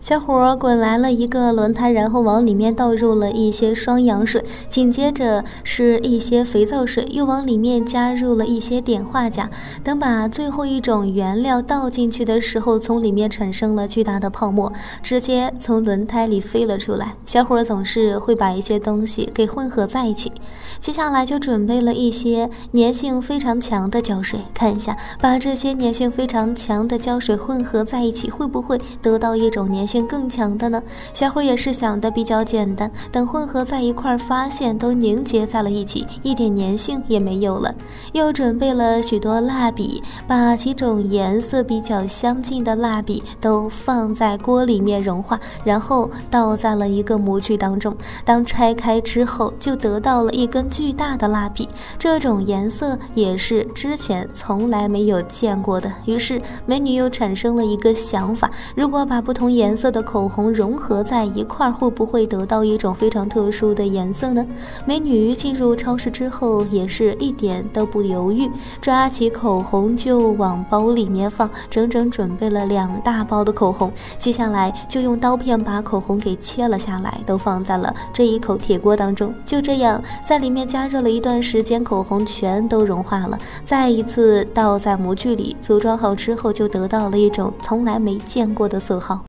小伙滚来了一个轮胎，然后往里面倒入了一些双氧水，紧接着是一些肥皂水，又往里面加入了一些碘化钾。等把最后一种原料倒进去的时候，从里面产生了巨大的泡沫，直接从轮胎里飞了出来。小伙总是会把一些东西给混合在一起，接下来就准备了一些粘性非常强的胶水，看一下把这些粘性非常强的胶水混合在一起，会不会得到一种粘性更强的呢？小伙也是想的比较简单，等混合在一块发现都凝结在了一起，一点粘性也没有了。又准备了许多蜡笔，把几种颜色比较相近的蜡笔都放在锅里面融化，然后倒在了一个模具当中。当拆开之后，就得到了一根巨大的蜡笔，这种颜色也是之前从来没有见过的。于是美女又产生了一个想法，如果把不同颜色的口红融合在一块，会不会得到一种非常特殊的颜色呢？美女进入超市之后也是一点都不犹豫，抓起口红就往包里面放，整整准备了2大包的口红。接下来就用刀片把口红给切了下来，都放在了这一口铁锅当中。就这样在里面加热了一段时间，口红全都融化了，再一次倒在模具里，组装好之后就得到了一种从来没见过的色号。